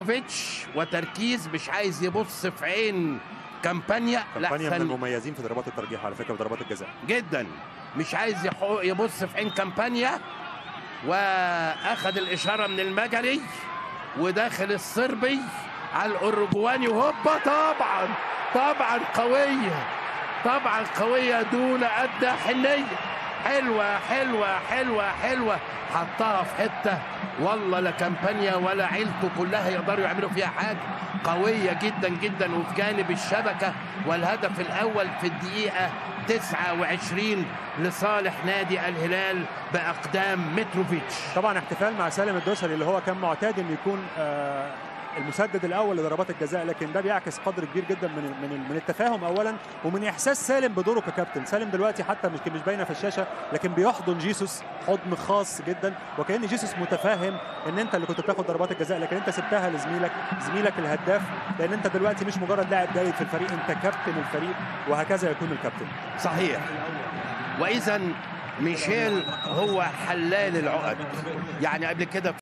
فيتش وتركيز، مش عايز يبص في عين كامبانيا. كامبانيا من المميزين في ضربات الترجيح على فكره وضربات الجزاء جدا، مش عايز يبص في عين كامبانيا، واخد الاشاره من المجري وداخل الصربي على الاورجواني، وهوبا طبعا قويه، طبعا قويه دون ادنى حنيه. حلوه حلوه حلوه حلوه، حطها في حته والله لا كامبانيا ولا عيلته كلها يقدروا يعملوا فيها حاجه. قويه جدا جدا وفي جانب الشبكه، والهدف الاول في الدقيقه 29 لصالح نادي الهلال باقدام متروفيتش. طبعا احتفال مع سالم الدوسري اللي هو كان معتاد انه يكون المسدد الاول لضربات الجزاء، لكن ده بيعكس قدر كبير جدا من التفاهم اولا، ومن احساس سالم بدوره ككابتن. سالم دلوقتي حتى مش باينه في الشاشه، لكن بيحضن جيسوس حضن خاص جدا، وكأن جيسوس متفاهم ان انت اللي كنت بتاخد ضربات الجزاء، لكن انت سبتها لزميلك الهداف، لان انت دلوقتي مش مجرد لاعب جيد في الفريق، انت كابتن الفريق، وهكذا يكون الكابتن. صحيح. واذا ميشيل هو حلال العقد، يعني قبل كده